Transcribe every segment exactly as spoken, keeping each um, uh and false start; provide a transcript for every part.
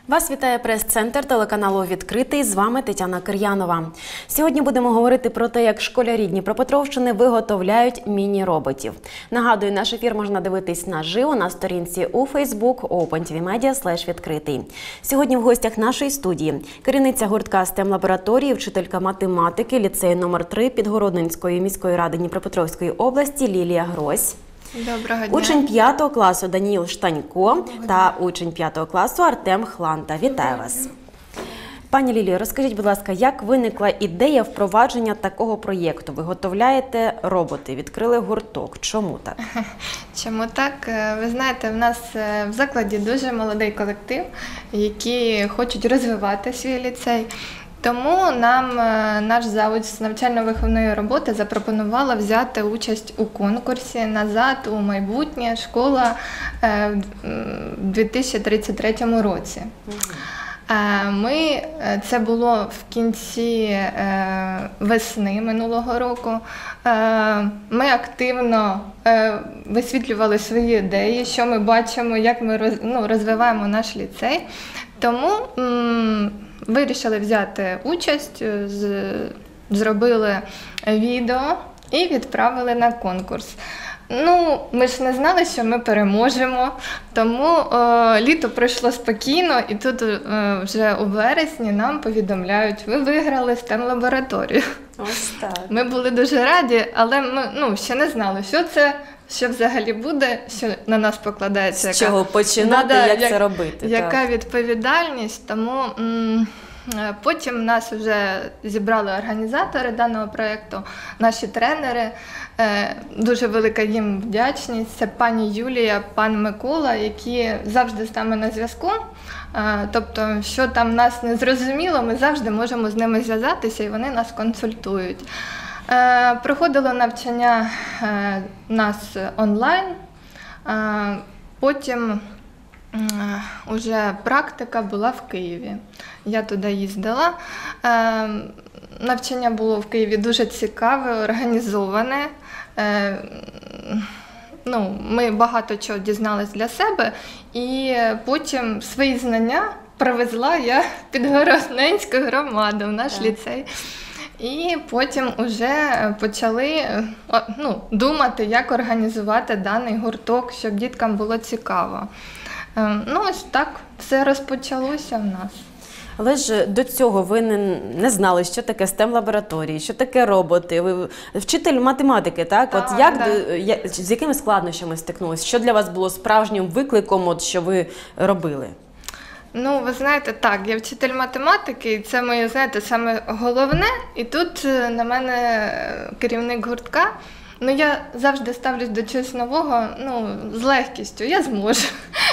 Вас вітає прес-центр телеканалу «Відкритий». З вами Тетяна Кир'янова. Сьогодні будемо говорити про те, як школярі Дніпропетровщини виготовляють міні-роботів. Нагадую, наш ефір можна дивитись наживо на сторінці у Facebook open.tv.media слеш відкритий. Сьогодні в гостях нашої студії керівниця гуртка стем-лабораторії, вчителька математики ліцею номер три Підгородненської міської ради Дніпропетровської області Лілія Грось. Доброго дня. Учень п'ятого класу Даніл Штанько та учень п'ятого класу Артем Хланта. Вітаю вас. Пані Лілію, розкажіть, будь ласка, як виникла ідея впровадження такого проєкту? Виготовляєте роботи, відкрили гурток. Чому так? Чому так? Ви знаєте, в нас в закладі дуже молодий колектив, які хочуть розвивати свій ліцей. Тому нам наш завуч з навчально-виховної роботи запропонувала взяти участь у конкурсі «Назад у майбутнє. Школа» в дві тисячі тридцять третьому році. Ми, це було в кінці весни минулого року. Ми активно висвітлювали свої ідеї, що ми бачимо, як ми роз, ну, розвиваємо наш ліцей. Тому вирішили взяти участь, з, зробили відео і відправили на конкурс. Ну, ми ж не знали, що ми переможемо, тому е, літо пройшло спокійно, і тут е, вже у вересні нам повідомляють, ви виграли стем-лабораторію. Ось так. Ми були дуже раді, але ми ну, ще не знали, що це, що взагалі буде, що на нас покладається. З чого яка... починати, да, як, як це робити. Яка так. відповідальність, тому... М Потім нас вже зібрали організатори даного проєкту, наші тренери. Дуже велика їм вдячність. Це пані Юлія, пан Микола, які завжди з нами на зв'язку. Тобто, що там нас не зрозуміло, ми завжди можемо з ними зв'язатися і вони нас консультують. Проходило навчання нас онлайн, потім уже практика була в Києві. Я туди їздила. Е, навчання було в Києві дуже цікаве, організоване. Е, ну, ми багато чого дізналися для себе, і потім свої знання привезла я в Підгородненську громаду, в наш так. ліцей. І потім вже почали ну, думати, як організувати даний гурток, щоб діткам було цікаво. Ну, ось так все розпочалося в нас. Але ж до цього ви не, не знали, що таке стем-лабораторії, що таке роботи. Ви вчитель математики, так? так от як, да. я, з якими складнощами стикнулися? Що для вас було справжнім викликом, от, що ви робили? Ну, ви знаєте, так, я вчитель математики, і це моє, знаєте, саме головне. І тут на мене керівник гуртка. Ну, я завжди ставлюсь до чогось нового, ну, з легкістю, я зможу.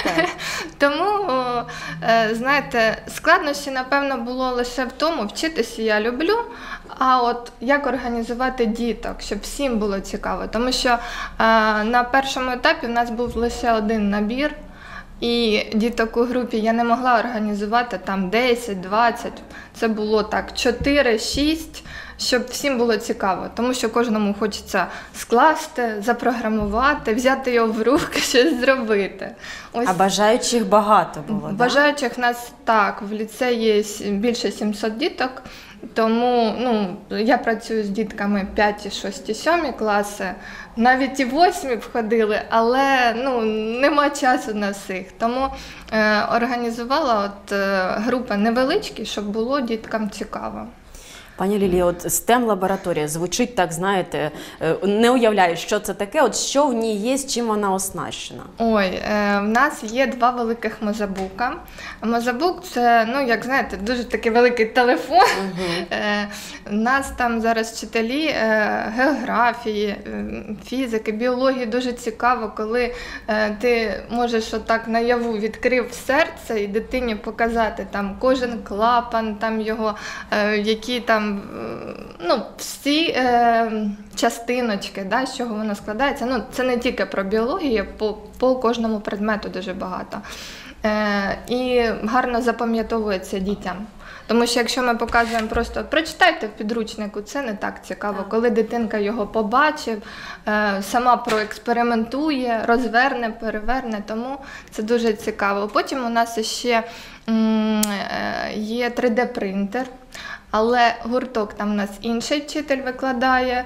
Тому, знаєте, складнощі, напевно, було лише в тому, вчитися я люблю, а от як організувати діток, щоб всім було цікаво. Тому що на першому етапі в нас був лише один набір, і діток у групі я не могла організувати там десять-двадцять, це було так чотири-шість, щоб всім було цікаво, тому що кожному хочеться скласти, запрограмувати, взяти його в руки, щось зробити. Ось. А бажаючих багато було, Бажаючих да? нас так, в ліцеї є більше сімсот діток, тому ну, я працюю з дітками п'яті, шості, сьомі класи, навіть і восьмі б ходили, але ну, нема часу на всіх. Тому е, організувала от, е, групи невеличкі, щоб було діткам цікаво. Пані Лілія, от стем-лабораторія звучить так, знаєте, не уявляю, що це таке, от що в ній є, з чим вона оснащена? Ой, е, в нас є два великих мозабука. Мозабук – це, ну, як знаєте, дуже такий великий телефон. Uh-huh. е, у нас там зараз вчителі е, географії, е, фізики, біології дуже цікаво, коли е, ти можеш отак наяву відкрив серце і дитині показати там кожен клапан, там його, е, які там ну, всі е, частиночки, да, з чого воно складається. Ну, це не тільки про біологію, по, по кожному предмету дуже багато. Е, і гарно запам'ятовується дітям. Тому що якщо ми показуємо просто прочитайте в підручнику, це не так цікаво. Так. Коли дитинка його побачив, е, сама проекспериментує, розверне, переверне, тому це дуже цікаво. Потім у нас ще м, е, є три де принтер. Але гурток там у нас інший вчитель викладає.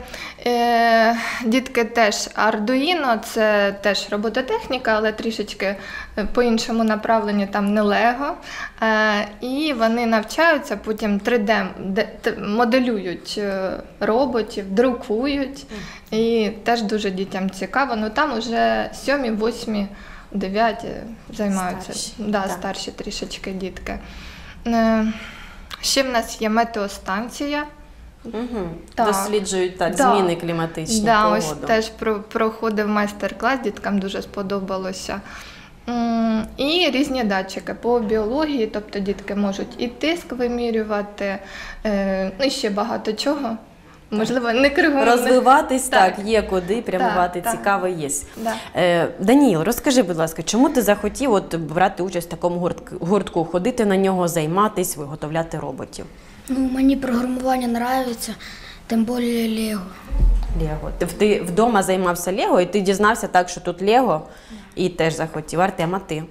Е, дітки теж Arduino, це теж робототехніка, але трішечки по іншому направленню, там не Лего. Е, і вони навчаються, потім три де де- т- моделюють е, роботів, друкують. І теж дуже дітям цікаво. Ну там вже сьомі, восьмі, дев'яті займаються. Старші, Да, так. старші трішечки дітки. Е, Ще в нас є метеостанція. Угу. Так. Досліджують так, Да. зміни кліматичні, Да, погоду. ось теж про, проходив майстер-клас, діткам дуже сподобалося. М, І різні датчики по біології, тобто дітки можуть і тиск вимірювати, е, ну і ще багато чого. Можливо, не кругом. Розвиватись, так, Так. є куди прямувати, Так, так. цікаво є. Да. Е, Даніїл, розкажи, будь ласка, чому ти захотів от брати участь в такому гуртк- гуртку, ходити на нього, займатись, виготовляти роботів? Ну, мені програмування подобається, тим більше Лего. Лего. Ти, ти вдома займався Лего, і ти дізнався так, що тут Лего, і теж захотів. Артем, а ти?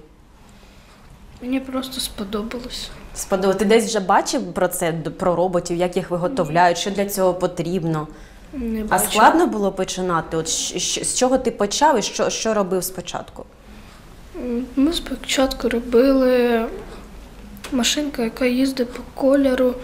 Мені просто сподобалось. Сподобалось. Ти десь вже бачив про це, д- про роботів, як їх виготовляють, що для цього потрібно? Не А бачу. складно було починати? От щ- щ- з чого ти почав і що, що робив спочатку? М, Ми спочатку робили машинку, яка їздить по кольору.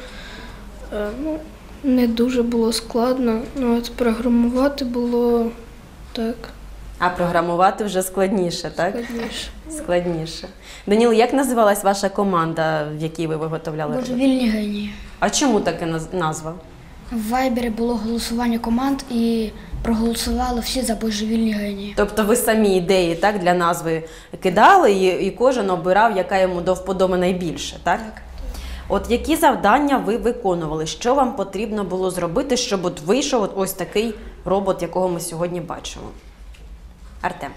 Е, Ну, не дуже було складно. Ну, от програмувати було так А програмувати вже складніше, так? складніше. Складніше. Даніл, як називалась ваша команда, в якій ви виготовляли роботи? Божевільні генії. А чому така наз- назва? В Вайбері було голосування команд і проголосували всі за божевільні генії. Тобто ви самі ідеї так, для назви кидали, і, і кожен обирав, яка йому до вподоби найбільше, так? Так. От які завдання ви виконували? Що вам потрібно було зробити, щоб от вийшов от ось такий робот, якого ми сьогодні бачимо? Артем.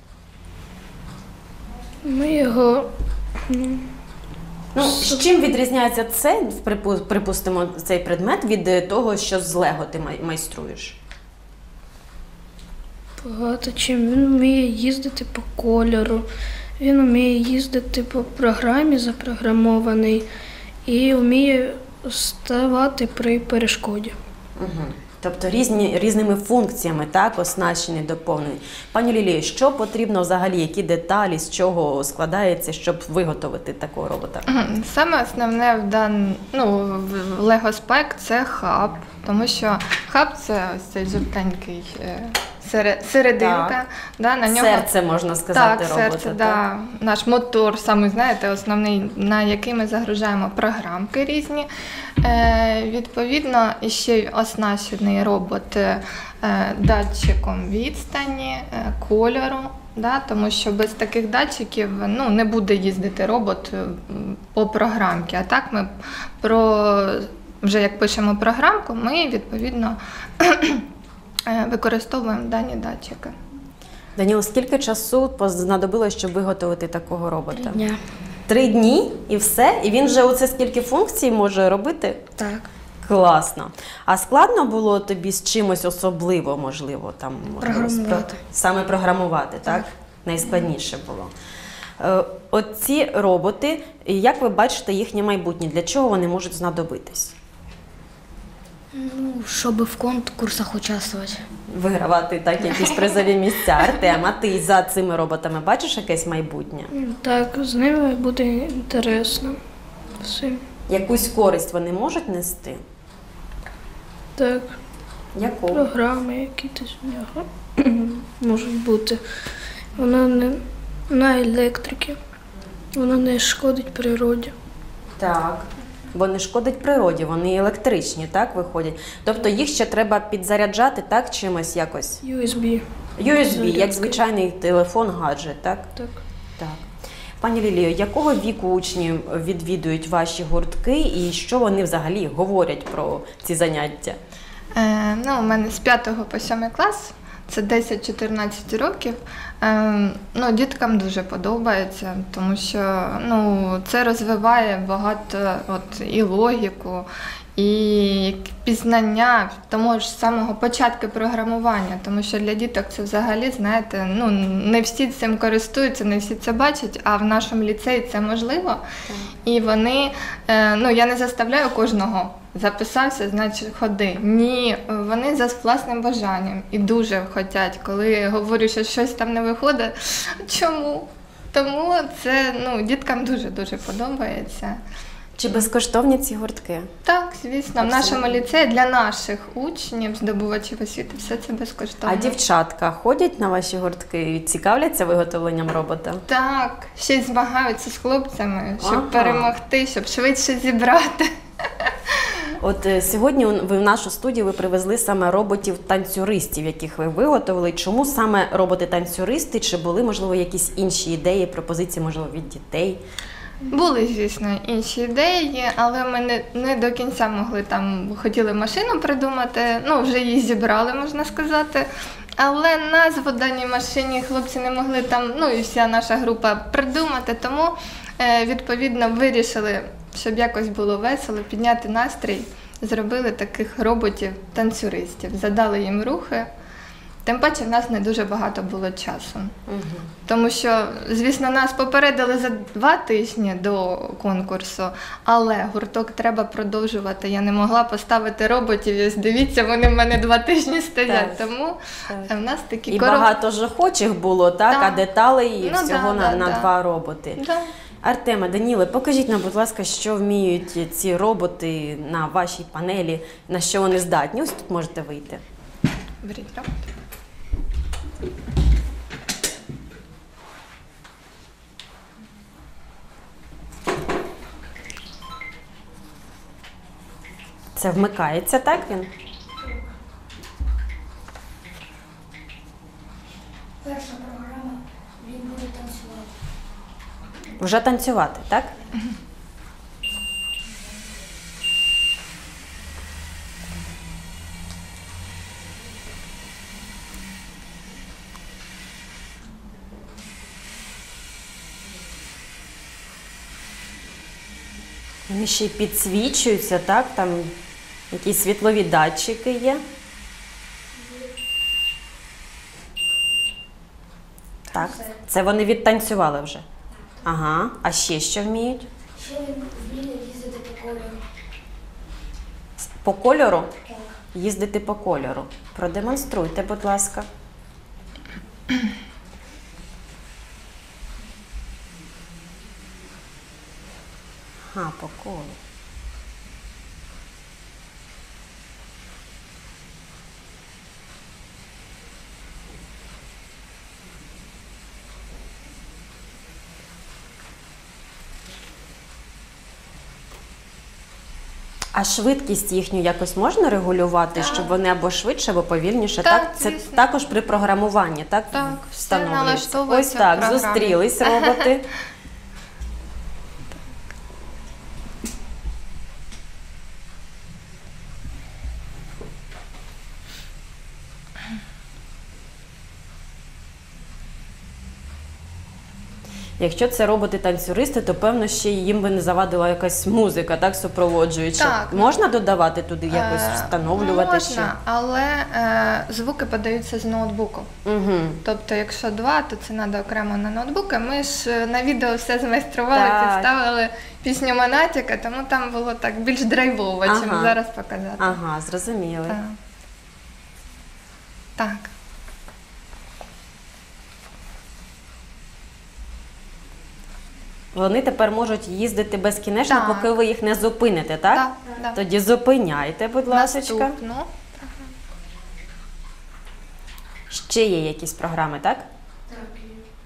Ми його Ну, з чим відрізняється це, припу- припустимо, цей предмет від е, того, що з Лего ти май- майструєш? багато чим. Він вміє їздити по кольору, він вміє їздити по програмі запрограмований і вміє ставати при перешкоді. Угу. Тобто різні, різними функціями, так, оснащений, доповнений. Пані Лілія, що потрібно взагалі, які деталі, з чого складається, щоб виготовити такого робота? Мгм. Саме основне в дан... ну, в Lego Spike – це хаб, тому що хаб – це ось цей жовтенький е, сере- серединка. Так. Да, на нього... Серце, можна сказати, Так, робота. серце, так? да. Наш мотор, саме, знаєте, основний, на який ми загружаємо програмки різні. Е, відповідно, ще й оснащений робот е, датчиком відстані, е, кольору, да, тому що без таких датчиків ну, не буде їздити робот е, по програмці. А так ми про, вже як пишемо програмку, ми відповідно е, використовуємо дані датчики. Даніло, скільки часу знадобилось, щоб виготовити такого робота? Три дня. Три дні і все? І він вже оце скільки функцій може робити? Так. Класно. А складно було тобі з чимось особливо, можливо, там можливо, Програмувати. спро- саме програмувати, так? Так. Найскладніше було. Е, От ці роботи, як ви бачите їхнє майбутнє, для чого вони можуть знадобитись? Ну, щоб в конкурсах участвувати. Вигравати так якісь призові місця. Артем, а ти за цими роботами бачиш якесь майбутнє? Так, з ними буде інтересно. Все. Якусь користь вони можуть нести? Так, Яку? програми якісь в нього можуть бути. Вона не на електрики, вона не шкодить природі. Так. Бо не шкодить природі, вони електричні, так, виходять. Тобто їх ще треба підзаряджати, так, чимось якось? ю ес бі. ю ес бі, як Зарядка. звичайний телефон, гаджет, так? Так. Так. Пані Лілію, якого віку учні відвідують ваші гуртки і що вони взагалі говорять про ці заняття? Е, ну, у мене з п'ятого по сьомий клас. це десять-чотирнадцять років, ем, ну, діткам дуже подобається, тому що ну, це розвиває багато от, і логіку, і пізнання того ж самого початку програмування, тому що для діток це взагалі, знаєте, ну, не всі цим користуються, не всі це бачать, а в нашому ліцеї це можливо. Так. І вони, е, ну, я не заставляю кожного записався, значить ходи. Ні, вони за власним бажанням і дуже хочуть, коли говорю, що щось там не виходить. Чому? Тому це, ну, діткам дуже-дуже подобається. Чи безкоштовні ці гуртки? Так, звісно. Абсолютно. В нашому ліцеї для наших учнів, здобувачів освіти, все це безкоштовно. А дівчатка ходять на ваші гуртки і цікавляться виготовленням робота? Так, ще й змагаються з хлопцями, щоб ага. перемогти, щоб швидше зібрати. От сьогодні ви в нашу студію ви привезли саме роботів-танцюристів, яких ви виготовили. Чому саме роботи-танцюристи? Чи були, можливо, якісь інші ідеї, пропозиції, можливо, від дітей? Були, звісно, інші ідеї, але ми не, не до кінця могли там, хотіли машину придумати, ну, вже її зібрали, можна сказати. Але назву даній машині хлопці не могли там, ну, і вся наша група придумати, тому, е, відповідно, вирішили, щоб якось було весело, підняти настрій, зробили таких роботів-танцюристів, задали їм рухи. Тим паче в нас не дуже багато було часу. Угу. Тому що, звісно, нас попередили за два тижні до конкурсу, але гурток треба продовжувати. Я не могла поставити роботів, і дивіться, вони в мене два тижні стоять. Так. Тому так. в нас такі І короб... багато ж охочих було, так? Так. А деталей ну, всього да, на, да, на да. два роботи. Да. Артеме, Даніле, покажіть нам, будь ласка, що вміють ці роботи на вашій панелі, на що вони здатні. Ось тут можете вийти. Беріть роботи. Це вмикається, так він? Перша програма, він буде танцювати. Вже танцювати, так? Угу. Вони ще й підсвічуються, так? Там якісь світлові датчики є. Так, це вони відтанцювали вже. Ага, а ще що вміють? Ще він вміє їздити по кольору. По кольору? Так. Їздити по кольору. Продемонструйте, будь ласка. Ага, по колу. А швидкість їхню якось можна регулювати, так. щоб вони або швидше, або повільніше? Так, так? Це звісно. Також при програмуванні, так? Так, встановлюється. Ось так, зустрілись роботи. Якщо це роботи-танцюристи, то, певно, ще їм би не завадила якась музика, так, супроводжуюча. Так. Можна додавати туди, якось встановлювати? Можна, ще? але е, звуки подаються з ноутбуку. Угу. Тобто, якщо два, то це треба окремо на ноутбуки. Ми ж на відео все змайстрували, так. підставили пісню Монатіка, тому там було так більш драйвово, ага. чим зараз показати. Ага, зрозуміли. Так. Так. Вони тепер можуть їздити безкінечно, так. поки ви їх не зупините, так? Так, так. Тоді зупиняйте, будь ласка. Наступну. Ще є якісь програми, так? Так, є.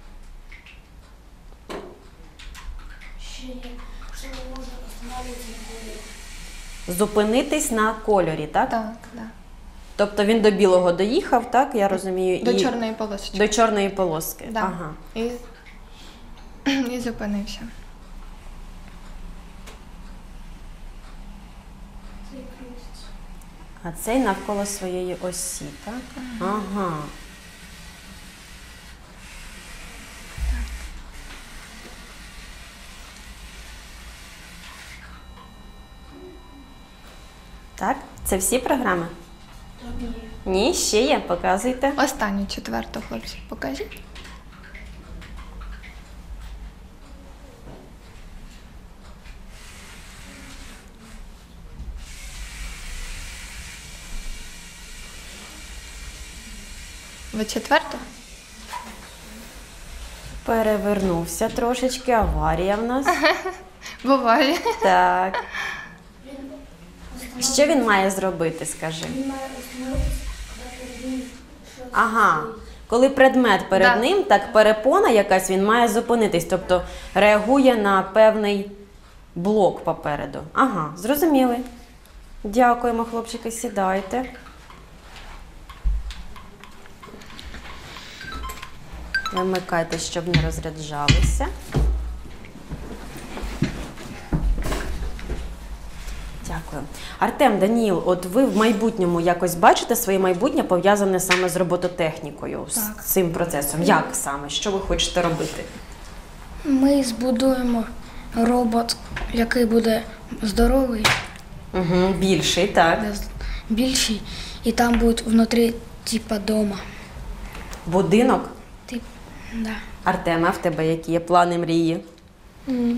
Ще є. Що можна остановитися на кольорі. Зупинитись на кольорі, так? Так, так. Тобто він до білого доїхав, так, я розумію? До і... чорної полоски. До чорної полоски, да. ага. І... І зупинився. А цей навколо своєї осі, так? Ага. Так? Це всі програми? Ні, ще є, показуйте. Останню четверту, хлопці, покажіть. Ви четверту? Перевернувся трошечки, аварія в нас. Буває. Так. Що він має зробити, скажи? Ага. Коли предмет перед Да. ним, так перепона якась, він має зупинитись, тобто реагує на певний блок попереду. Ага, зрозуміли. Дякуємо, хлопчики, сідайте. Вимикайте, щоб не розряджалися. Дякую. Артем, Даніл, от ви в майбутньому якось бачите своє майбутнє пов'язане саме з робототехнікою, з Так. цим процесом? Як саме? Що ви хочете робити? Ми збудуємо робот, який буде здоровий, Угу, більший, так. де з- більший, і там буде внутрі типа дома. Будинок? Тип, да. Артема, в тебе які є плани, мрії? М,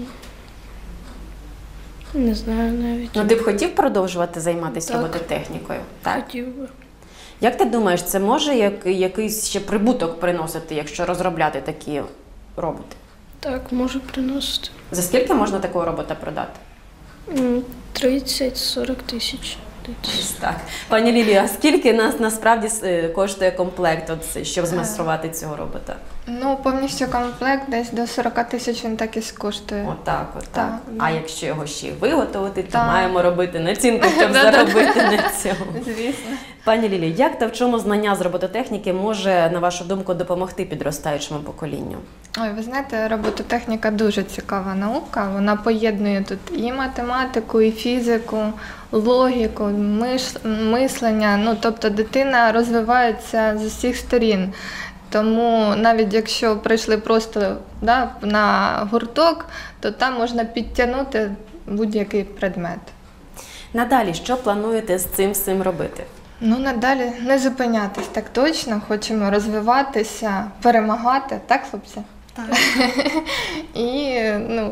Не знаю навіть. Ну, ти б хотів продовжувати займатися Так. робототехнікою? Так. Хотів би. Як ти думаєш, це може як, якийсь ще прибуток приносити, якщо розробляти такі роботи? Так, може приносити. За скільки можна такого робота продати? М, тридцять-сорок тисяч. Ось так. Пані Лілія, а скільки нас насправді е, коштує комплект, от, щоб змайструвати цього робота? Ну, повністю комплект десь до сорок тисяч він так і коштує. Отак, отак. Так, А да. якщо його ще й виготовити, то Так. маємо робити націнку, щоб Да-да-да. заробити на цьому. Звісно. Пані Лілі, як та в чому знання з робототехніки може, на вашу думку, допомогти підростаючому поколінню? Ой, ви знаєте, робототехніка дуже цікава наука. Вона поєднує тут і математику, і фізику, логіку, миш- мислення. Ну, тобто дитина розвивається з усіх сторін. Тому навіть якщо прийшли просто да, на гурток, то там можна підтягнути будь-який предмет. Надалі, що плануєте з цим всім робити? Ну, надалі не зупинятись так точно, хочемо розвиватися, перемагати, так, хлопці? Так. І, ну,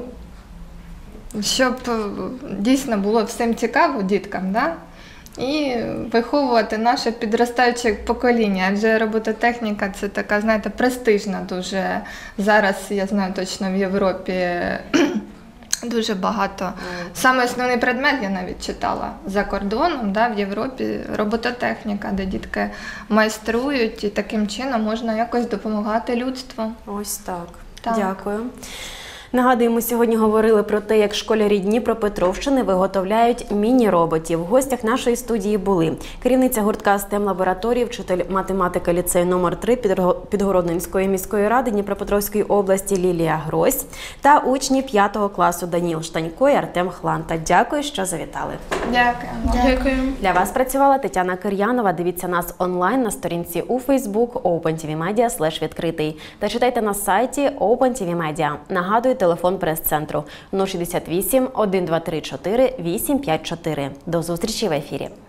щоб е, дійсно було всім цікаво діткам, да? І виховувати наше підростаюче покоління. Адже робототехніка – це така, знаєте, престижна дуже. Зараз, я знаю точно, в Європі дуже багато. Саме основний предмет я навіть читала за кордоном, да, в Європі робототехніка, де дітки майструють, і таким чином можна якось допомагати людству. Ось так. Так. Дякую. Нагадуємо, сьогодні говорили про те, як школярі Дніпропетровщини виготовляють міні-роботів. В гостях нашої студії були керівниця гуртка СТЕМ-лабораторії, вчитель математики ліцею номер три Підгородненської міської ради Дніпропетровської області Лілія Грось та учні п'ятого класу Даніл Штанько і Артем Хланта. Дякую, що завітали. Дякую. Дякую. Для вас працювала Тетяна Кир'янова. Дивіться нас онлайн на сторінці у Facebook OpenTVMedia слеш відкритий та читайте на сайті OpenTVMedia. Нагадую, телефон прес-центру нуль шістдесят вісім, один два три чотири, вісім п'ять чотири. До зустрічі в ефірі.